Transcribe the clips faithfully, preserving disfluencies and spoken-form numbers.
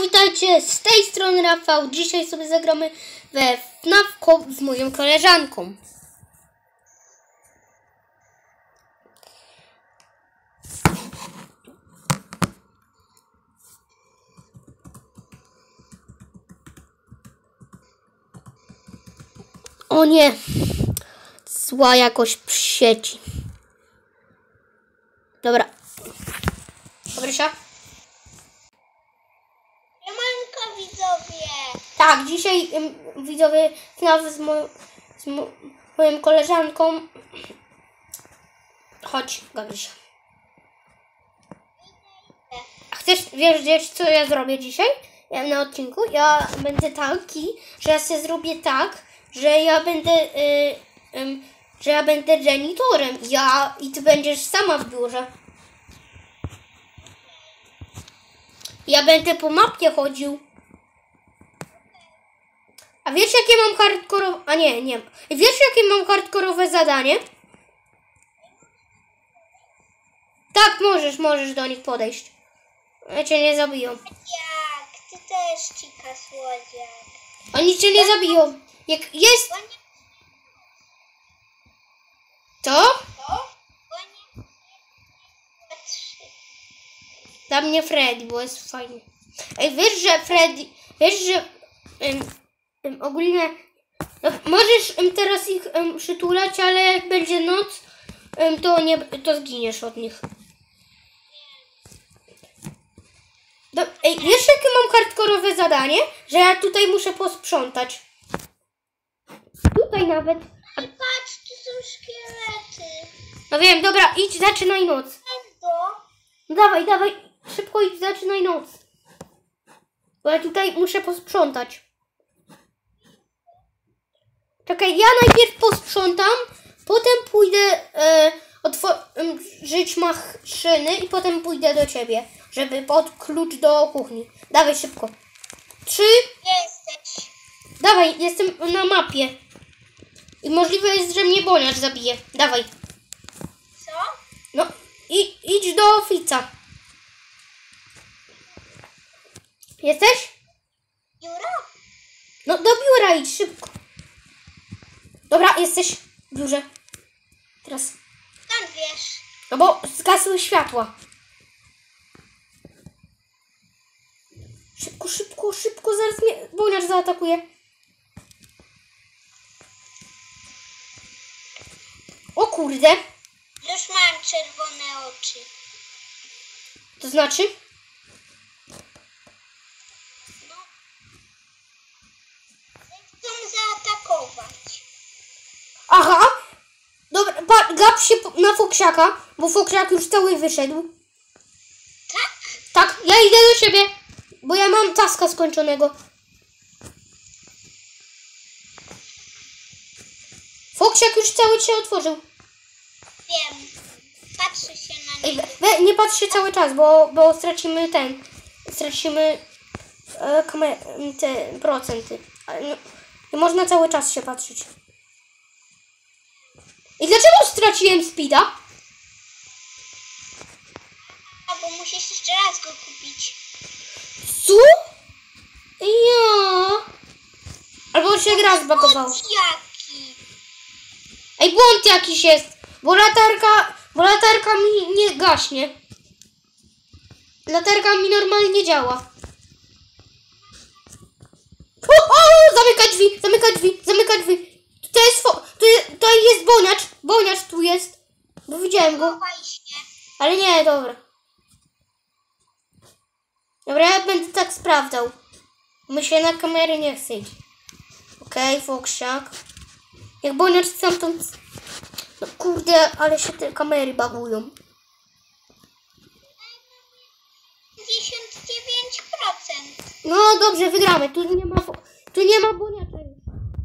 witajcie, z tej strony Rafał. Dzisiaj sobie zagramy we F N A F z moją koleżanką. O nie, zła jakość w sieci. Dobra. Dobrysia? Siemanko widzowie! Tak, dzisiaj ym, widzowie F N A F z, mo z mo moją koleżanką. Chodź, Gabrysia. A chcesz wiedzieć, co ja zrobię dzisiaj? Ja na odcinku? Ja będę taki, że ja sobie zrobię tak, że ja będę y, y, że ja będę janitorem. Ja i ty będziesz sama w biurze. Ja będę po mapie chodził. A wiesz, jakie mam hardkorowe... A nie, nie. Wiesz, jakie mam hardkorowe zadanie? Tak, możesz, możesz do nich podejść. Ja cię nie zabiją. Jak? Ty też cika słodziak. Oni cię nie zabiją. Jak jest... Co? Co? Bo nie... Patrzy. Dla mnie Freddy, bo jest fajnie. Ej, wiesz, że Freddy... Wiesz, że... Ym, ym, ogólnie... No, możesz ym, teraz ich ym, przytulać, ale jak będzie noc, ym, to nie... To zginiesz od nich. Do, ej, wiesz, jakie mam hardkorowe zadanie? Że ja tutaj muszę posprzątać. Tutaj nawet. A patrz, tu są szkielety. No wiem, dobra, idź, zaczynaj noc. Pędzo. No dawaj, dawaj, szybko idź, zaczynaj noc. Bo ja tutaj muszę posprzątać. Czekaj, ja najpierw posprzątam, potem pójdę e, otworzyć maszyny i potem pójdę do ciebie, żeby pod klucz do kuchni. Dawaj szybko. Trzy. Jesteś. Dawaj, jestem na mapie. I możliwe jest, że mnie boniacz zabije. Dawaj. Co? No, i, idź do ofica. Jesteś? Jura? No, do biura idź, szybko. Dobra, jesteś w biurze. Teraz. Skąd wiesz? No bo zgasły światła. Szybko, szybko, szybko, zaraz mnie boniacz zaatakuje. O kurde. Już mam czerwone oczy. To znaczy? No. Chcą zaatakować. Aha. Dobra, pa, gap się na Foksiaka, bo Foksiak już cały wyszedł. Tak? Tak, ja idę do ciebie, bo ja mam taska skończonego. Foksiak już cały się otworzył. Wiem. Patrzy się na Ej, niego. we, nie patrz się cały czas, bo, bo stracimy ten, stracimy e, kamer, te procenty. Ale no, nie można cały czas się patrzeć. I dlaczego straciłem speeda? A bo musisz jeszcze raz go kupić. Co? Ja. Albo się gra zbagowała. Błąd jaki? Ej, błąd jakiś jest, bo latarka, bo latarka mi nie gaśnie. Latarka mi normalnie działa. O, o, zamykaj drzwi, zamykaj drzwi, zamykaj drzwi. To jest, fo to jest, to jest boniacz, boniacz tu jest, bo widziałem go. Chowaj się. Ale nie, dobra. Dobra, ja będę tak sprawdzał. My się na kamery nie chce iść. Okej, okay, Foksiak. Jak boniacz stamtąd... No kurde, ale się te kamery bagują. pięćdziesiąt dziewięć procent. No dobrze, wygramy. Tu nie ma, tu nie ma boniacza już.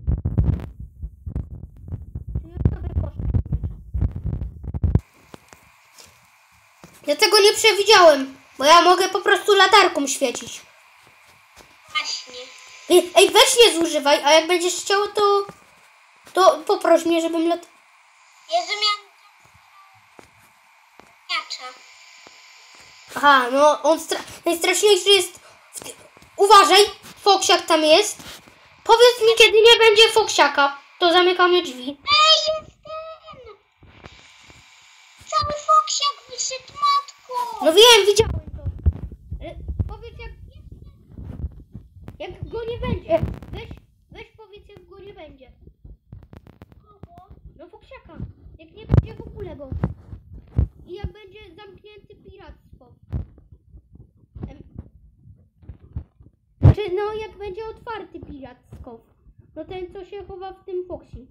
Ja tego nie przewidziałem, bo ja mogę po prostu latarką świecić. Właśnie. Ej, ej, weź nie zużywaj, a jak będziesz chciał, to... To poproś mnie, żebym lat... Jezu, miałam... Jacza. Aha, no on stra... najstraszniejszy jest w ty... U Uważaj, foksiak tam jest. Powiedz mi, kiedy nie będzie foksiaka. To zamykamy drzwi. Ej, jest ten! Cały foksiak wyszedł, matko! No wiem, widziałem to. Ale powiedz jak... Jak go nie będzie. Weź, weź powiedz jak go nie będzie. Kogo? No foksiaka. Jak nie będzie w ogóle go. I jak będzie zamknięty piractwo. Em. Znaczy no jak będzie otwarty piractwo. No ten co się chowa w tym Foxy.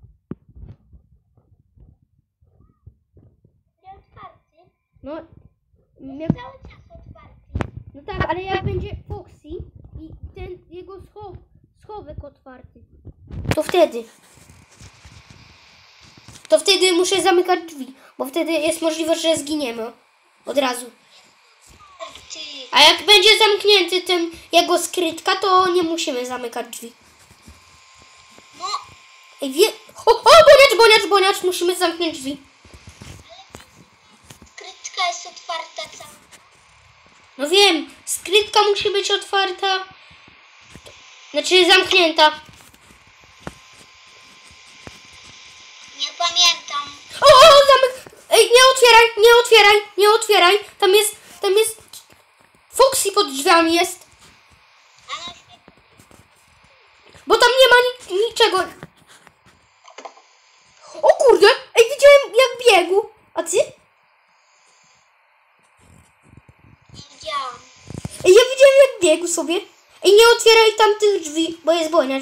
Nie otwarty? No, Jest jak, cały czas otwarty. no tak, ale jak będzie Foxy i ten jego schow, schowek otwarty. To wtedy. To wtedy muszę zamykać drzwi. Bo wtedy jest możliwość, że zginiemy. Od razu. Ty. A jak będzie zamknięty ten jego skrytka, to nie musimy zamykać drzwi. No, Ej, wie... O, o, boniacz, boniacz, boniacz, musimy zamknąć drzwi. skrytka jest otwarta cała. No wiem, skrytka musi być otwarta. Znaczy zamknięta. Nie pamiętam. O, o, zamyk... Ej, nie otwieraj, nie otwieraj, nie otwieraj. Tam jest, tam jest... Foxy pod drzwiami jest. A no świetnie. Bo tam nie ma ni niczego. O kurde, ej, widziałem jak biegł. A ty? Nie widziałam. Ej, ja widziałem jak biegł sobie. Ej, nie otwieraj tam tych drzwi, bo jest boniacz.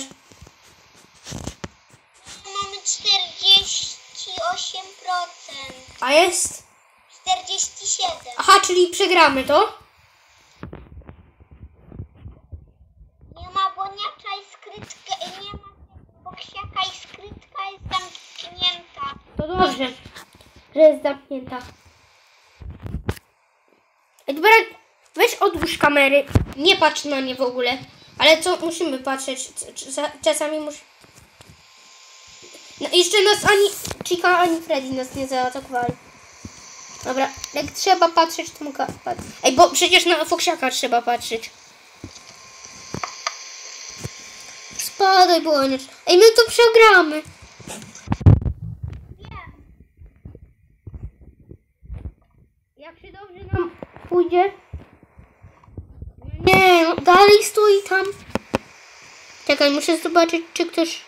Mamy czterdzieści osiem procent. A jest? czterdzieści siedem. Aha, czyli przegramy to? Nie ma boniacza i skrytka. Nie ma boksiaka i skrytka jest zamknięta. To dobrze, że jest zamknięta. Ej, dobra, weź odłóż kamery. Nie patrz na nie w ogóle. Ale co, musimy patrzeć. Czasami musi... No, jeszcze nas ani Chica, ani Freddy nas nie zaatakowali. Dobra, jak trzeba patrzeć, to mogę patrzeć. Ej, bo przecież na foksiaka trzeba patrzeć. Spadaj, błoniacz. Ej, my to przegramy. Wiem. Jak się dobrze nam pójdzie. Nie, no dalej stoi tam. Czekaj, muszę zobaczyć, czy ktoś...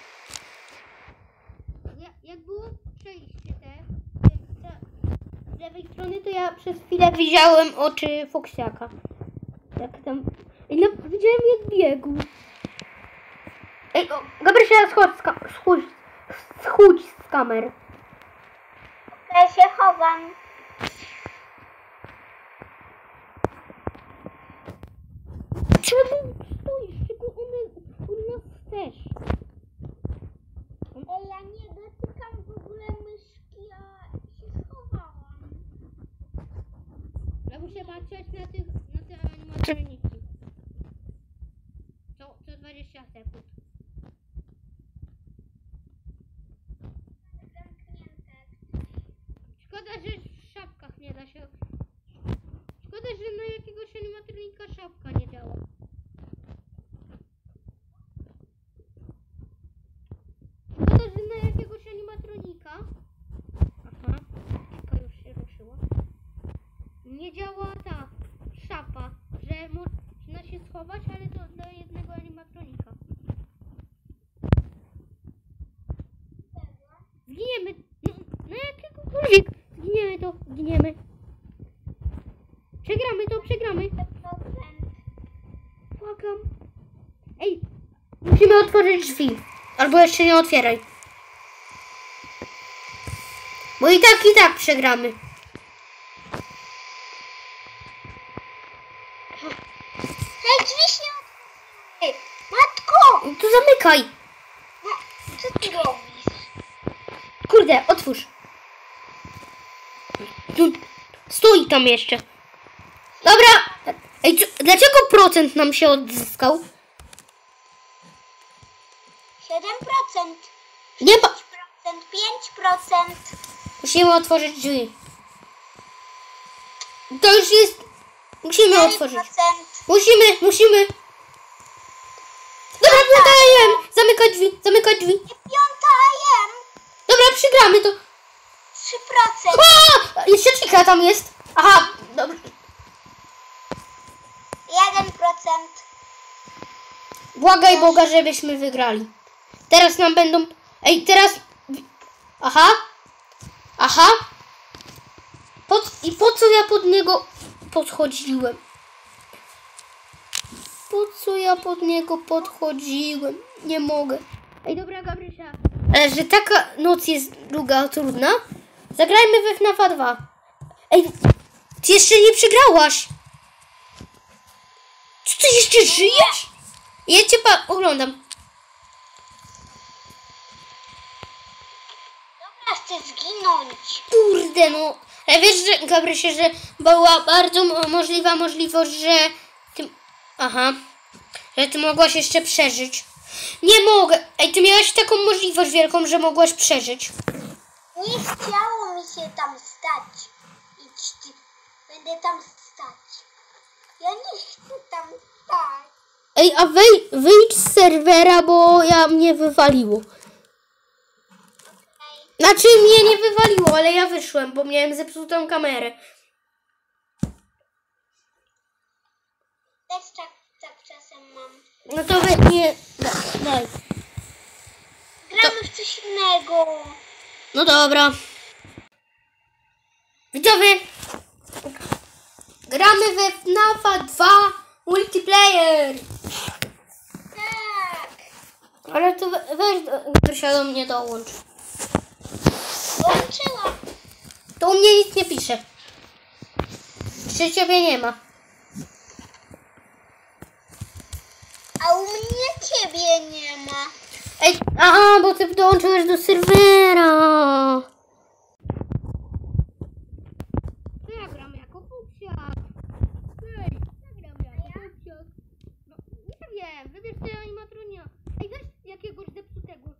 Ja, jak było przejście te, te, z lewej strony, to ja przez chwilę widziałem oczy foksiaka. Jak tam... Ej, no, widziałem jak biegł. Ej, o, Gabrysia, schodź z, ka- schudź, schudź z kamer. Ja się chowam. Czemu stoisz? Czego one u nas też? Ej, ja nie dotykam w ogóle myszki, a się schowałam. Ja muszę patrzeć na tych, na te animatroniki. Co, co dwadzieścia sekund. Zamknięte. Szkoda, że w szapkach nie da się... Szkoda, że na jakiegoś animatronika szapka nie działa. Szkoda, że na jakiegoś animatronika... Aha, szybko już się ruszyło. Nie działa ta szapa, że można się schować, ale to do jednego animatronika. Zginiemy! No, na jakiegokolwiek! Zginiemy to, zginiemy. Przegramy to, przegramy. Płakam. Ej, musimy otworzyć drzwi. Albo jeszcze nie otwieraj. Bo i tak, i tak przegramy. Hej, drzwi się otworzyły. Matko! To zamykaj. No, co ty robisz? Kurde, otwórz. Tu, stój tam jeszcze. Dobra. Ej, co, dlaczego procent nam się odzyskał? siedem procent. Nie ma... pięć procent. Musimy otworzyć drzwi. To już jest... Musimy otworzyć. cztery procent. Musimy, musimy. piąta A M! Zamykaj drzwi, zamykaj drzwi. Piąta A M. Dobra, przegramy to. trzy procent. A! Jeszcze chicha tam jest. Aha, dobrze. jeden procent. Błagaj Boga, żebyśmy wygrali. Teraz nam będą... Ej, teraz... Aha. Aha. Po... I po co ja pod niego podchodziłem? Po co ja pod niego podchodziłem? Nie mogę. Ej, dobra, Gabrysia. Ale że taka noc jest długa, trudna. Zagrajmy we F N A F a dwa. Ej, ty jeszcze nie przegrałaś. Czy ty jeszcze żyjesz? Ja cię pa oglądam. Dobra, chcę zginąć. Kurde, no. Ale wiesz, że Gabrysie, że była bardzo możliwa możliwość, że ty... Aha. Że ty mogłaś jeszcze przeżyć. Nie mogę. Ej, ty miałaś taką możliwość wielką, że mogłaś przeżyć. Nie chciało mi się tam stać. Idź, będę tam stać. Ja nie chcę tam stać. Ej, a wej, wyjdź z serwera, bo ja mnie wywaliło. Okay. Znaczy mnie nie wywaliło, ale ja wyszłem, bo miałem zepsutą kamerę. Też tak, tak czasem mam. No to wy nie... Daj. Gramy w coś innego. No dobra. Widzowie, gramy we F N A F a dwa multiplayer. Tak. Ale to we, weź Grysia do mnie dołącz. Dołączyłam. To u mnie nic nie pisze. Czy ciebie nie ma? A u mnie ciebie nie ma. Ej, aha, bo ty dołączyłeś do serwera. Ja gram jako fuksiak. Ej, ja gram jako fuksiak. No, nie wiem, wybierz sobie animatronia. Ej, weź jakiegoś zepsutego.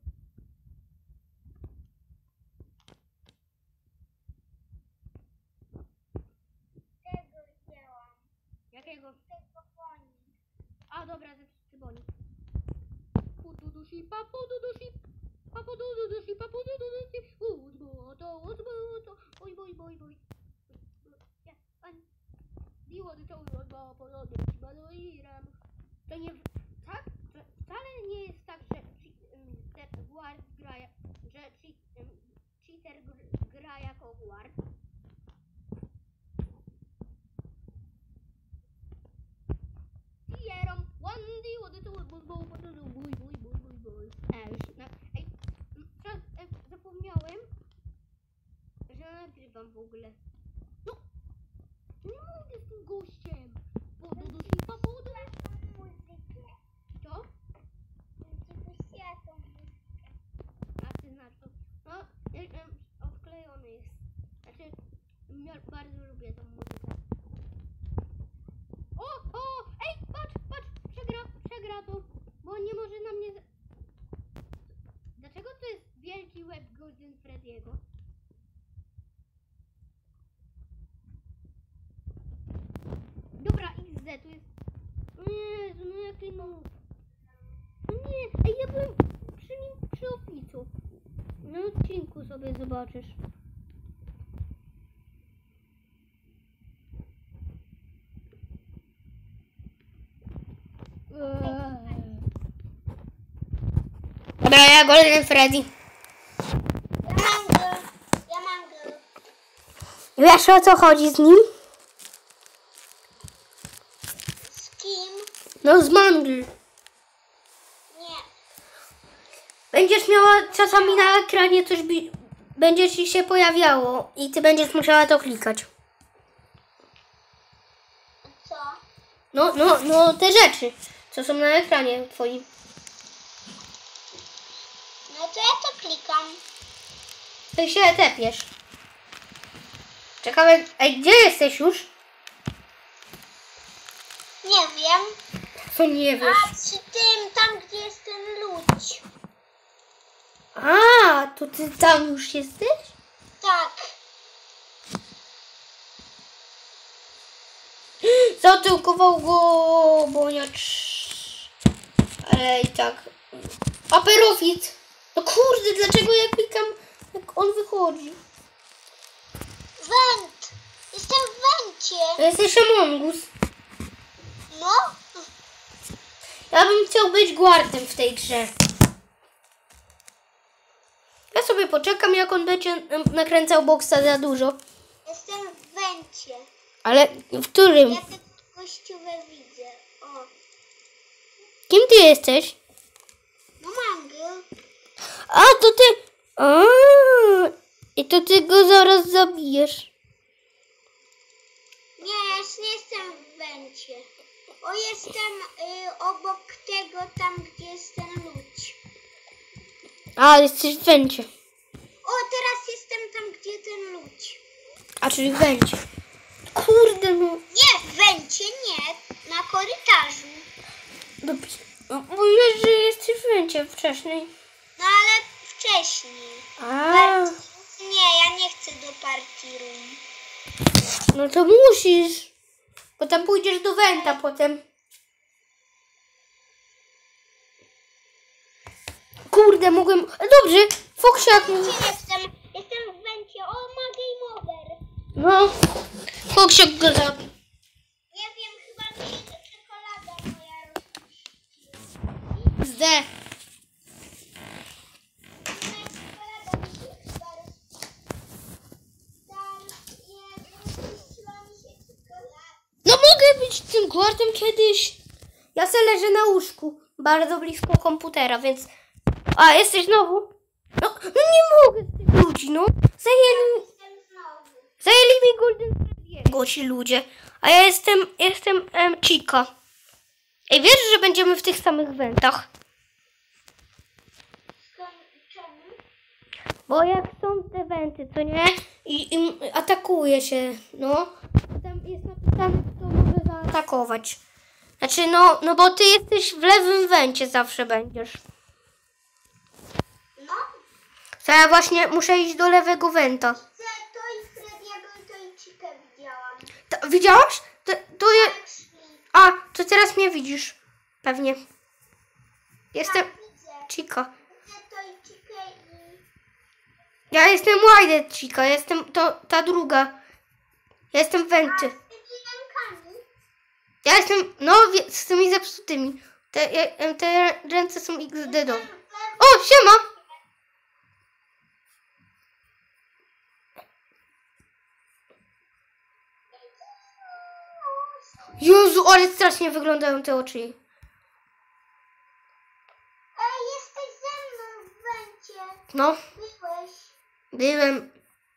Tego wzięłam. Jakiego? Tego koni. A, dobra, zepsuty boni. Pududusi, papududusi, papududusi, papududusi, uzboto, uzboto, oj, boj, boj, boj. Biło do czołu, bo podobnie ci badoiram. To nie, tak? To wcale nie jest tak, że cheater guard gra, że cheater gra jako guard. Tierom, one day, what the tool, bo boj, boj, boj, boj, boj. Ej, ej, zapomniałem, że nagrywam w ogóle. No, nie mogę z tym gościem. Bo do dosipa, bo do... Muzykę. Co? Muzykę tą muzykę. A ty znasz to? No, e, e, odklejony jest. Znaczy, ja bardzo lubię tą muzykę. O, o, ej, patrz, patrz, przegra, przegra to, bo on nie może na mnie... z- Dlaczego to jest wielki łeb Golden Freddy'ego? Dobra, X D, tu jest... Jezu, no jaki noob. No nie, ej, ja byłem przy nim, przy opicu. Na odcinku sobie zobaczysz. Dobra, ja Golden Freddy. Ja mam go. Ja mam go. Wiesz, o co chodzi z nim? Z kim? No z Mangle. Nie. Będziesz miała czasami na ekranie coś, bi- będzie ci się pojawiało i ty będziesz musiała to klikać. Co? No, no, no te rzeczy, co są na ekranie twoim. No to ja to klikam. Ty się tepiesz. Czekamy, ej, gdzie jesteś już? Nie wiem. Co nie wiesz? A przy tym, tam gdzie jest ten ludź. A, to ty tam już jesteś? Tak. Zatyłkował go boniacz. Ale i tak. Aperofit. No kurde, dlaczego ja klikam, jak on wychodzi? Węd! Jestem w węcie. Jesteś Among Us. No? Ja bym chciał być guardem w tej grze. Ja sobie poczekam, jak on będzie em, nakręcał boksa za dużo. Jestem w węcie. Ale w którym? Ja te kościowe widzę. O. Kim ty jesteś? No mango. A, to ty... A, i to ty go zaraz zabijesz. Nie, ja już nie jestem w węcie. O, jestem y, obok tego, tam gdzie jest ten ludź. A, jesteś w węcie. O, teraz jestem tam, gdzie ten ludź. A, czyli w węcie. Kurde, no. Nie, w węcie, nie. Na korytarzu. Dobrze. Mówiłeś, że jesteś w węcie wcześniej. No ale wcześniej. A, Party... Nie, ja nie chcę do party room. no to musisz. Bo tam pójdziesz do węta potem. Kurde, mogłem... Dobrze, Foksiak. Gdzie jestem? Jestem w węcie. O, ma game over. No, Foksiak go zabił. Nie wiem, chyba mi się czekolada moja rozpuściła. Zde. Moja czekolada mi się chyba rozpuściła. Tam nie, rozpuściła mi się czekolada. No mogę być tym guardem kiedyś. Ja se leżę na łóżku, bardzo blisko komputera, więc... A, jesteś znowu? No, no nie mogę z tych ludzi, no. Zajęli, Jestem znowu. zajęli mi Golden Freddy'ego ci ludzie. A ja jestem, jestem em, Chica. Ej, wiesz, że będziemy w tych samych wentach? Skąd, czemu? Bo jak są te wenty, to nie? I, i atakuje się, no. Tam jest napisane, kto może zaatakować. Znaczy, no, no bo ty jesteś w lewym wencie, zawsze będziesz. No, To ja właśnie muszę iść do lewego wenta. chcę to i Frediego i to i Chikę widziałam. To, widziałaś? To, to ja... Tak szli. A, to teraz mnie widzisz. Pewnie. Jestem Tak, widzę. Chica. Widzę to i Chikę i... Ja jestem White Chica. Jestem to, ta druga. Ja jestem wenty. A z tymi rękami? Ja jestem, no, wie- z tymi zepsutymi. Te, ja- te ręce są X D do. O, siema! Jezu, ale strasznie wyglądają te oczy. Ej, jesteś ze mną w węcie. No, Byłeś. byłem...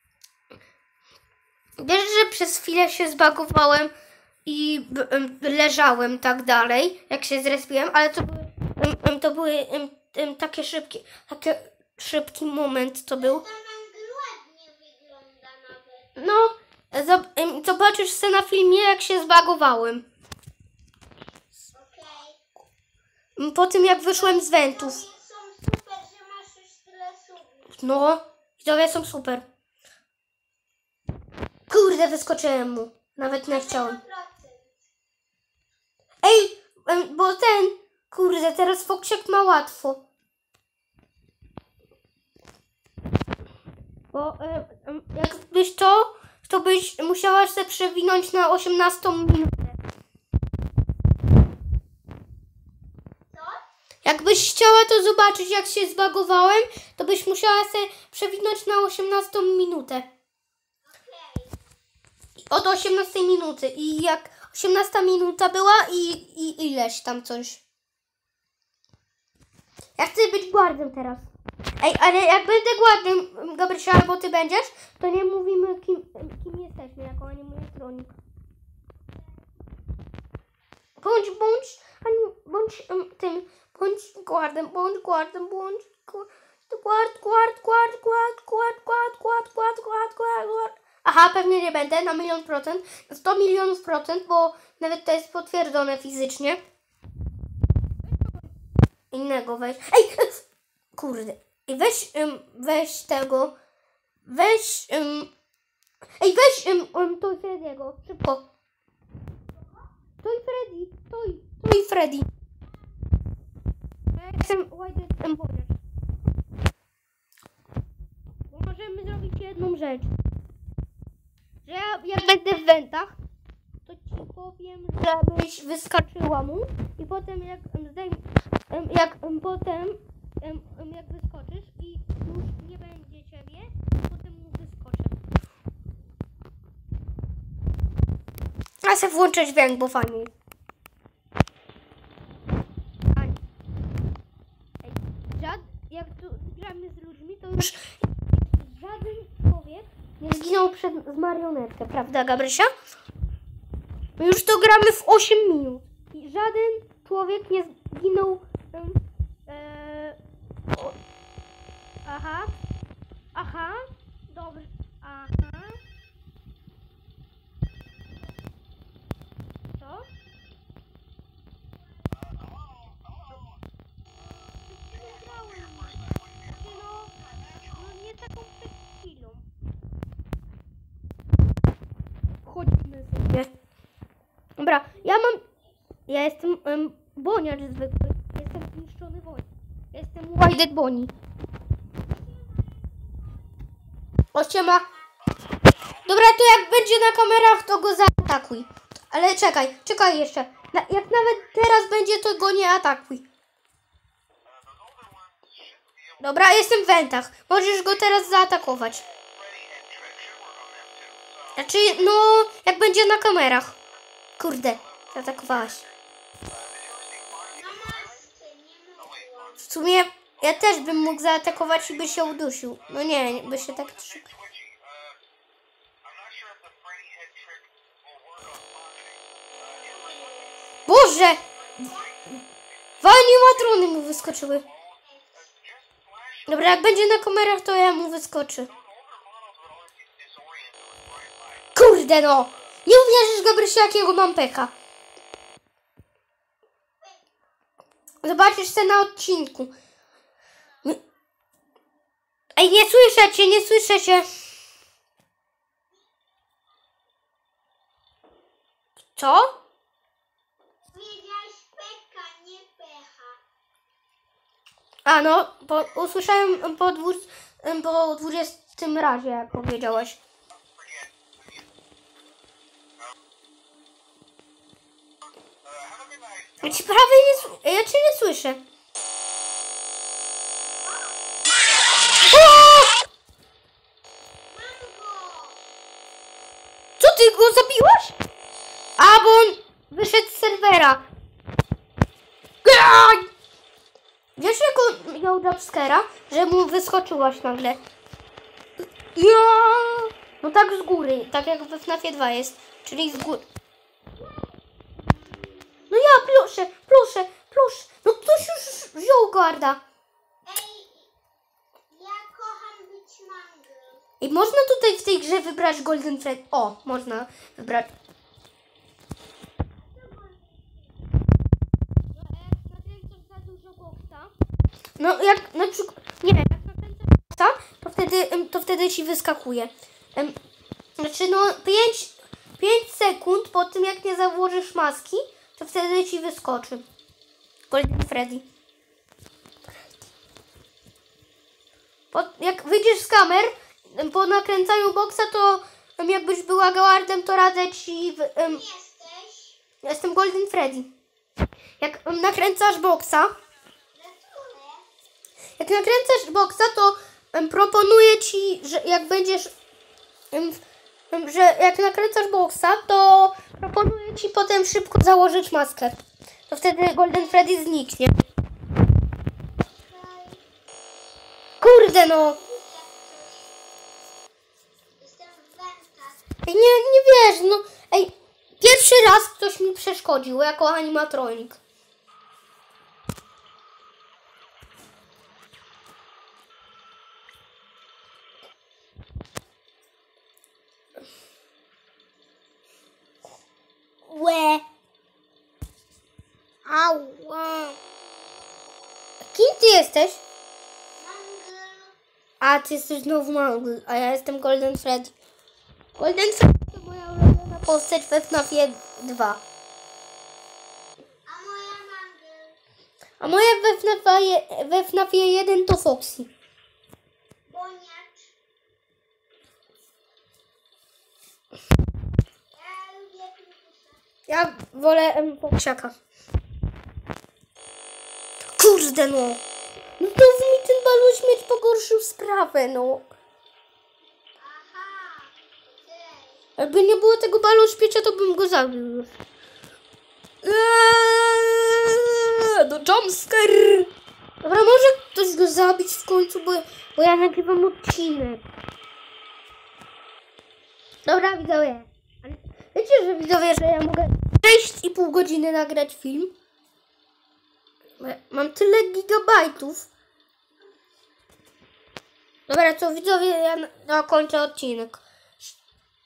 Wiesz, że przez chwilę się zbagowałem i b- em, leżałem tak dalej, jak się zrespiłem, ale to były, em, em, to były em, em, takie szybkie, taki szybki moment to był. To nam ładnie wygląda nawet. No, zob- em, zobaczysz sobie na filmie, jak się zbagowałem. Okej. Po tym, jak wyszłem z wentów. Są super, że masz już tyle subów. No, widzowie są super. Kurde, wyskoczyłem mu. Nawet nie chciałem. zero procent. Ej, em, bo ten, kurde, teraz Foksiak ma łatwo. Bo em, em, jakbyś to, to byś musiała się przewinąć na osiemnastą minutę. Co? Jakbyś chciała to zobaczyć, jak się zbagowałem, to byś musiała się przewinąć na osiemnastą minutę. Okej. Od osiemnastej minuty. I jak osiemnasta minuta była i, i ileś tam coś. Ja chcę być guardem teraz. Ej, ale jak będę guardem, Gabrysia, albo ty będziesz, to nie mówimy, kim, kim jesteśmy, jako animatronik. Bądź, bądź, ani, bądź um, tym, bądź guardem, bądź guardem, bądź guard, guard, guard, guard, guard, guard, guard, guard, guard, guard, guard, guard. Aha, pewnie nie będę, na milion procent, sto milionów procent, bo nawet to jest potwierdzone fizycznie. Innego weź. Ej, kurde. Ej, weź, um, weź tego. Weź, um, ej, weź, um, um, Toy Freddy'ego, szybko. Toy Freddy, Toy, Toy Freddy. jestem White Embodied. Bo możemy zrobić jedną rzecz. Że ja jak będę w wentach, to ci powiem, żebyś wyskoczyła mu i potem jak zdejm, jak potem jak wyskoczysz i już nie będzie ciebie, potem mu wyskoczę. A chcę włączyć dźwięk, bo fajnie. Jak tu gramy z ludźmi, to już żaden człowiek nie zginął przed z marionetkę, prawda, Gabrysia? My już to gramy w osiem minut i żaden człowiek nie zginął. Um, e, o, aha, aha, dobrze, aha. Co? Chodzimy sobie. Dobra, ja mam... Ja jestem um, boniacz zwykły. Jestem zniszczony boniacz. Jestem White Bonnie. O, siema. Dobra, to jak będzie na kamerach, to go zaatakuj. Ale czekaj, czekaj jeszcze. Na, jak nawet teraz będzie, to go nie atakuj. Dobra, jestem w wentach. Możesz go teraz zaatakować. Znaczy, no, jak będzie na kamerach. Kurde, zaatakowałaś. W sumie ja też bym mógł zaatakować i by się udusił. No nie, by się tak... Boże! Dwa animatrony mu wyskoczyły. Dobra, jak będzie na kamerach, to ja mu wyskoczy. Kurde no! Nie uwierzysz, Gabrysia, jakiego mam pecha. Zobaczysz to na odcinku. Ej, nie słyszę cię, nie słyszę cię. Co? Powiedziałeś peka, nie pecha. A no, po, usłyszałem po, dwu, po dwudziestym razie, jak powiedziałaś. Ja ci prawie nie, ja cię nie słyszę. Co, ty go zabiłaś? A, bo on wyszedł z serwera. Wiesz, jak on miał jumpscare'a, że mu wyskoczyłaś nagle? Ja! No tak z góry, tak jak we FNAFie dwa jest, czyli z góry. No ja, proszę, proszę, proszę. No ktoś już wziął garda. Ej, ja kocham być mango. I można tutaj w tej grze wybrać Golden Fred. O, można wybrać. No jak na przykład, nie, jak nakręcasz boksa, to wtedy, to wtedy ci wyskakuje. Znaczy no pięć sekund po tym, jak nie założysz maski, to wtedy ci wyskoczy Golden Freddy. Po, jak wyjdziesz z kamer po nakręcaniu boksa, to jakbyś była gałardem, to radzę ci... W, um, Jesteś? ja jestem Golden Freddy. Jak um, nakręcasz boksa, jak nakręcasz boksa, to um, proponuję ci, że jak będziesz... Um, um, że jak nakręcasz boksa, to proponuję ci potem szybko założyć maskę. To wtedy Golden Freddy zniknie. Kurde no! Jestem w wentach. Ej, nie, nie wiesz, no. Ej, pierwszy raz ktoś mi przeszkodził jako animatronik. Łe. Ała. Kim ty jesteś? Mango. A, ty jesteś znowu Mangle, a ja jestem Golden Freddy. Golden Freddy to moja ulubiona postać we FNAFie dwa. A moja mango. A moja we FNAFie, we FNAFie jeden to Foxy. Boniacz. Ja lubię Pikusa. Ja wolę em, Foxiaka. Kurde no. No to mi ten balon śmierć pogorszył sprawę, no. Aha. Okej. Jakby nie było tego balonu śmiercia, to bym go zabił już. Eee, no jumpscare. Dobra, może ktoś go zabić w końcu, bo, bo ja nagrywam odcinek. Dobra, widzowie. Ale wiecie, że widzowie, że ja mogę sześć i pół godziny nagrać film? Mam tyle gigabajtów. Dobra, to widzowie, ja zakończę odcinek.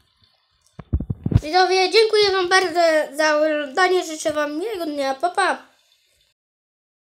Widzowie, dziękuję wam bardzo za oglądanie. Życzę wam miłego dnia. Pa, pa.